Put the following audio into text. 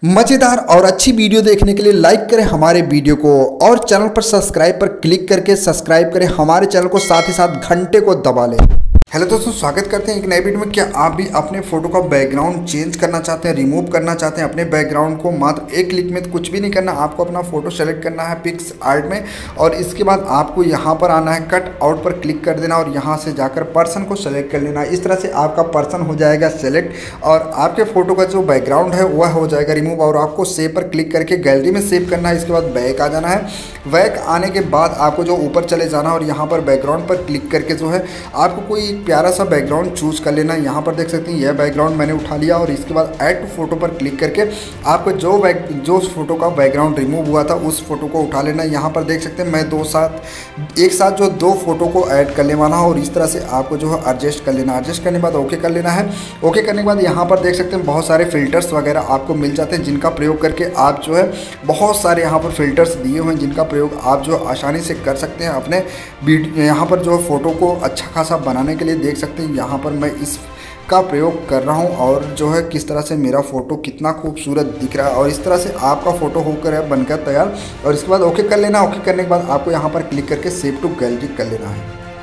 मजेदार और अच्छी वीडियो देखने के लिए लाइक करें हमारे वीडियो को और चैनल पर सब्सक्राइब पर क्लिक करके सब्सक्राइब करें हमारे चैनल को, साथ ही साथ घंटे को दबा लें। हेलो दोस्तों, स्वागत करते हैं एक नए वीडियो में। क्या आप भी अपने फोटो का बैकग्राउंड चेंज करना चाहते हैं, रिमूव करना चाहते हैं अपने बैकग्राउंड को? मात्र एक क्लिक में कुछ भी नहीं करना, आपको अपना फोटो सेलेक्ट करना है पिक्स आर्ट में और इसके बाद आपको यहाँ पर आना है, कट आउट पर क्लिक कर देना और यहाँ से जाकर पर्सन को सेलेक्ट कर लेना। इस तरह से आपका पर्सन हो जाएगा सेलेक्ट और आपके फोटो का जो बैकग्राउंड है वह हो जाएगा रिमूव और आपको सेव पर क्लिक करके गैलरी में सेव करना है। इसके बाद बैक आ जाना है। बैक आने के बाद आपको जो ऊपर चले जाना है और यहाँ पर बैकग्राउंड पर क्लिक करके जो है आपको कोई प्यारा सा बैकग्राउंड चूज कर लेना है। यहाँ पर देख सकते हैं यह बैकग्राउंड मैंने उठा लिया और इसके बाद ऐड टू फोटो पर क्लिक करके आपको जो फोटो का बैकग्राउंड रिमूव हुआ था उस फोटो को उठा लेना है। यहाँ पर देख सकते हैं मैं एक साथ जो दो फोटो को ऐड कर लेना है और इस तरह से आपको जो है एडजस्ट कर लेना है। एडजस्ट करने के बाद ओके कर लेना है। ओके करने के बाद यहाँ पर देख सकते हैं बहुत सारे फिल्टर्स वगैरह आपको मिल जाते हैं, जिनका प्रयोग करके आप जो है बहुत सारे यहाँ पर फिल्टर्स दिए हुए हैं जिनका प्रयोग आप जो आसानी से कर सकते हैं अपने यहाँ पर जो फोटो को अच्छा खासा बनाने के लिए। देख सकते हैं यहाँ पर मैं इस का प्रयोग कर रहा हूँ और जो है किस तरह से मेरा फ़ोटो कितना खूबसूरत दिख रहा है और इस तरह से आपका फ़ोटो होकर है बनकर तैयार। और इसके बाद ओके कर लेना। ओके करने के बाद आपको यहाँ पर क्लिक करके सेव टू गैलरी कर लेना है।